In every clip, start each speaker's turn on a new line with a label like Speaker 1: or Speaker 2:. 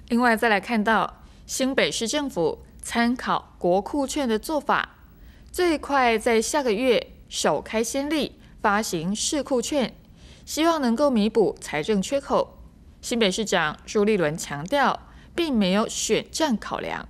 Speaker 1: 另外，再来看到新北市政府参考国库券的做法，最快在下个月首开先例发行市库券，希望能够弥补财政缺口。新北市长朱立伦强调，并没有选战考量。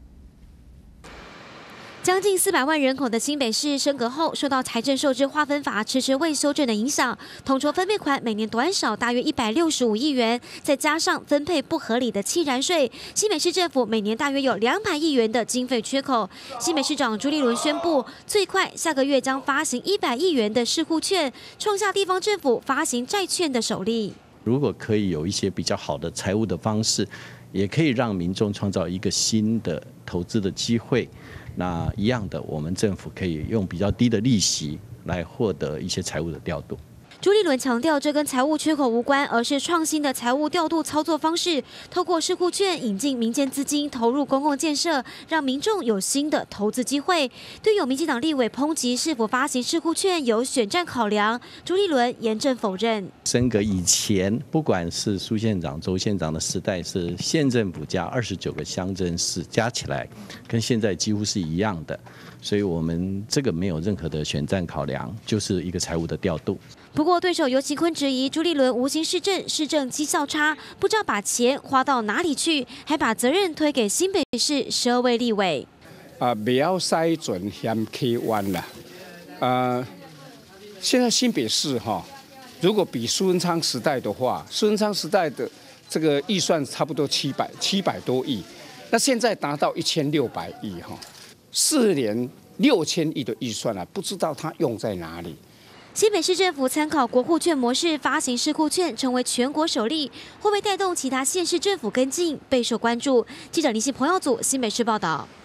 Speaker 2: 将近400万人口的新北市升格后，受到财政收支划分法迟迟未修正的影响，统筹分配款每年短少大约165亿元，再加上分配不合理的弃燃税，新北市政府每年大约有200亿元的经费缺口。新北市长朱立伦宣布，最快下个月将发行100亿元的市库券，创下地方政府发行债券的首例。
Speaker 3: 如果可以有一些比较好的财务的方式，也可以让民众创造一个新的投资的机会。那一样的，我们政府可以用比较低的利息来获得一些财务的调度。
Speaker 2: 朱立伦强调，这跟财务缺口无关，而是创新的财务调度操作方式，透过市库券引进民间资金投入公共建设，让民众有新的投资机会。对有民进党立委抨击是否发行市库券有选战考量，朱立伦严正否认。
Speaker 3: 升格以前，不管是苏县长、周县长的时代，是县政府加29个乡镇市加起来，跟现在几乎是一样的。所以我们这个没有任何的选战考量，就是一个财务的调度。
Speaker 2: 不过，对手尤其坤质疑朱立伦无心市政，市政绩效差，不知道把钱花到哪里去，还把责任推给新北市12位立委。
Speaker 4: 不要筛准嫌 K 弯了。现在新北市如果比苏文昌时代的话，苏文昌时代的这个预算差不多700多亿，那现在达到1600亿4年6000亿的预算不知道它用在哪里。
Speaker 2: 新北市政府参考国库券模式发行市库券，成为全国首例，会不会带动其他县市政府跟进，备受关注。记者林信彭耀祖新北市报道。